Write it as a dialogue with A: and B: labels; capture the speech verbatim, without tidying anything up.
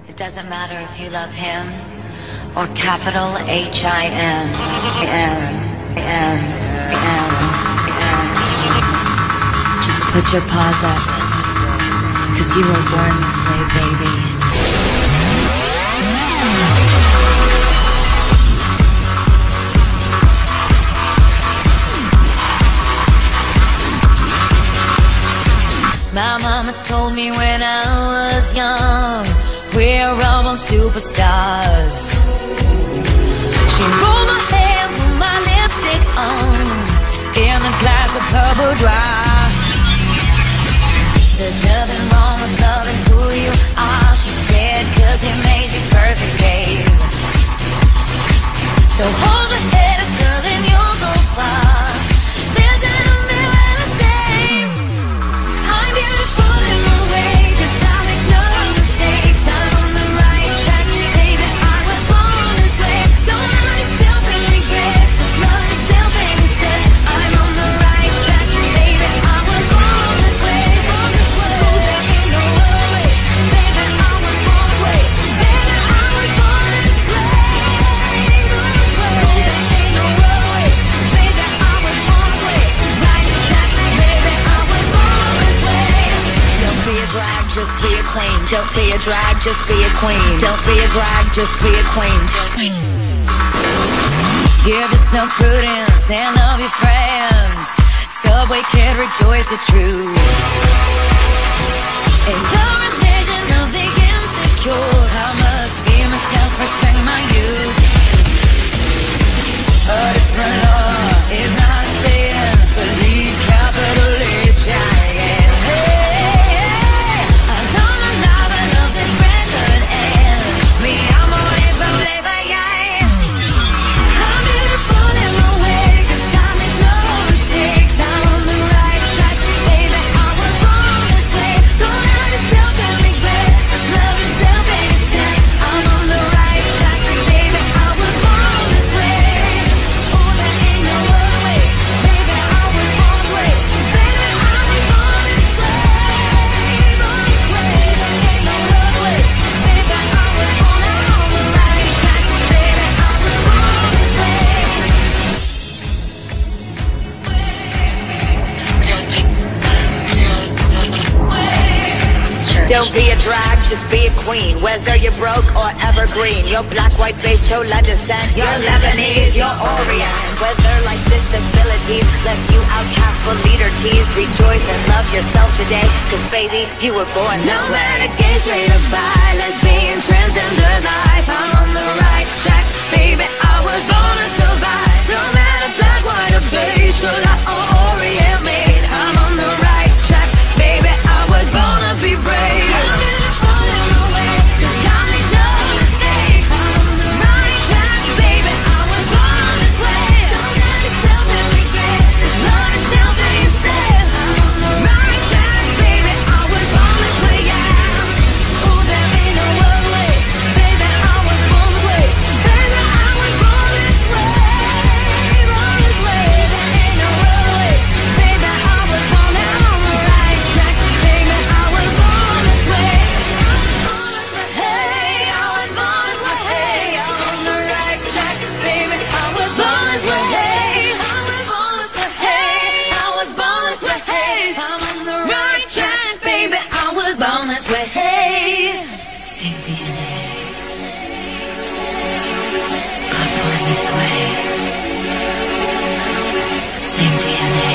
A: It doesn't matter if you love him or capital H I M. M, M, M, M. Just put your paws up, 'cause you were born this way, baby. My mama told me when I was young, we're all born superstars. She rolled my hair, put my lipstick on, in a glass of her boudoir. There's nothing wrong with loving who you are, she said, 'cause he made you perfect, babe. So hold your head up, girl, and you'll go far. Listen to me when I say I'm beautiful in my way, 'cause I make no mistakes. I'm on the right track, baby, I was born this way. Don't hurt yourself and regret, just love yourself and you said I'm on the right track, baby, I was born this way, born this way. There ain't no other way, baby, I was born this way. Baby, I was born this way, born this way. There ain't no other way, baby, I was born this way. Right track, baby, I was born this way. Don't be a drag, just be a queen. Don't be a drag, just be a queen. Don't be a drag, just be a queen. Give yourself prudence and love your friends. Subway kid, rejoice your truth. In the religion of the insecure, I must be myself, respect my youth. A different law is not sin, believe capital H I M. Hey, I know my love, I love this record, and me amore por le vayas. I'm beautiful in my way, 'cause I make no mistakes. I'm on the right track, baby, I was born this way. Don't hurt yourself and regret, just love yourself and you said I'm on the right track, baby, I was born this way. Oh, there ain't no other way, baby, I was born this way. Baby, I was born this way, born this way. There ain't no other way, baby, I was born, I'm on the right track, baby, I was born this way. Don't be a drag, just be a queen. Whether you're broke or evergreen, you're black, white, beige, chola descent, you're Lebanese, you're Orient. Whether life's disabilities left you outcast but leader teased, rejoice and love yourself today, 'cause baby, you were born this way. No matter gay, straight or bi, lesbian, transgender life, I'm on the right track, baby, I was born to survive. No matter black, white or beige, chola or Orient made, I'm on the right track, baby, I was born to be brave. Same D N A. God born this way. Same D N A.